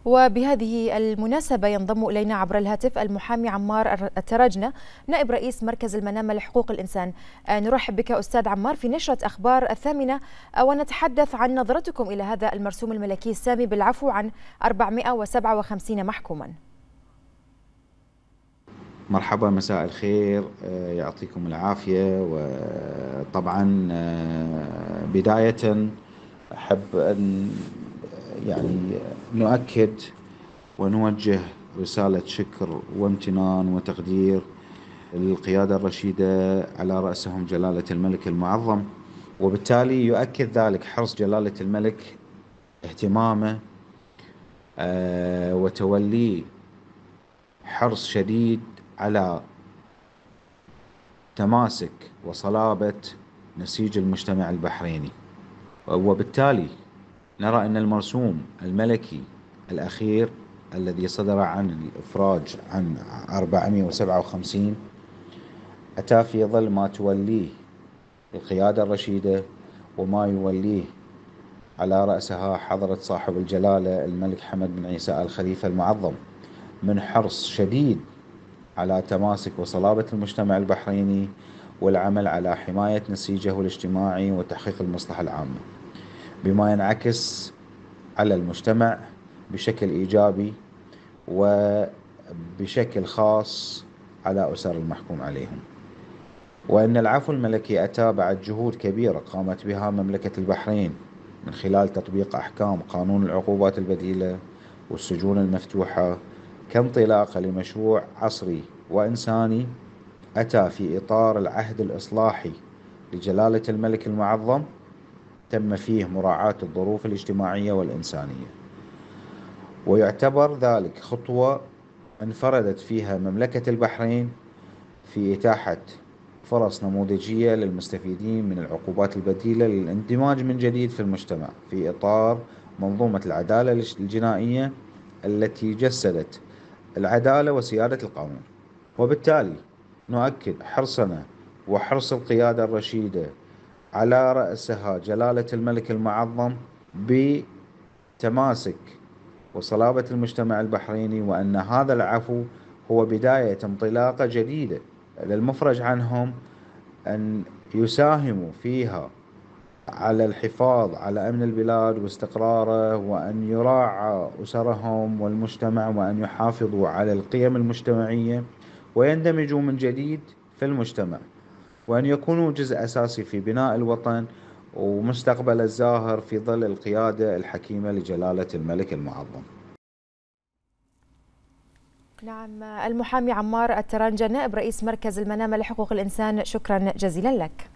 وبهذه المناسبة ينضم إلينا عبر الهاتف المحامي عمار التراجنة نائب رئيس مركز المنامة لحقوق الإنسان. نرحب بك أستاذ عمار في نشرة أخبار 8 ونتحدث عن نظرتكم إلى هذا المرسوم الملكي السامي بالعفو عن 457 محكوما. مرحبا، مساء الخير، يعطيكم العافية. وطبعا بداية أحب أن نؤكد ونوجه رسالة شكر وامتنان وتقدير للقيادة الرشيدة على رأسهم جلالة الملك المعظم، وبالتالي يؤكد ذلك حرص جلالة الملك اهتمامه وتوليه حرص شديد على تماسك وصلابة نسيج المجتمع البحريني. وبالتالي نرى أن المرسوم الملكي الأخير الذي صدر عن الإفراج عن 457 أتى في ظل ما توليه القيادة الرشيدة وما يوليه على رأسها حضرة صاحب الجلالة الملك حمد بن عيسى آل خليفة المعظم من حرص شديد على تماسك وصلابة المجتمع البحريني والعمل على حماية نسيجه الاجتماعي وتحقيق المصلحة العامة، بما ينعكس على المجتمع بشكل إيجابي وبشكل خاص على أسر المحكوم عليهم. وأن العفو الملكي أتى بعد جهود كبيرة قامت بها مملكة البحرين من خلال تطبيق أحكام قانون العقوبات البديلة والسجون المفتوحة كانطلاقة لمشروع عصري وإنساني أتى في إطار العهد الإصلاحي لجلالة الملك المعظم، تم فيه مراعاة الظروف الاجتماعية والإنسانية، ويعتبر ذلك خطوة انفردت فيها مملكة البحرين في إتاحة فرص نموذجية للمستفيدين من العقوبات البديلة للاندماج من جديد في المجتمع في إطار منظومة العدالة الجنائية التي جسدت العدالة وسيادة القانون. وبالتالي نؤكد حرصنا وحرص القيادة الرشيدة على رأسها جلالة الملك المعظم بتماسك وصلابة المجتمع البحريني، وأن هذا العفو هو بداية انطلاقة جديدة للمفرج عنهم أن يساهموا فيها على الحفاظ على أمن البلاد واستقراره، وأن يراعى أسرهم والمجتمع، وأن يحافظوا على القيم المجتمعية ويندمجوا من جديد في المجتمع، وأن يكونوا جزء أساسي في بناء الوطن ومستقبل الزاهر في ظل القيادة الحكيمة لجلالة الملك المعظم. نعم، المحامي عمار التراجنة نائب رئيس مركز المنامة لحقوق الإنسان، شكرا جزيلا لك.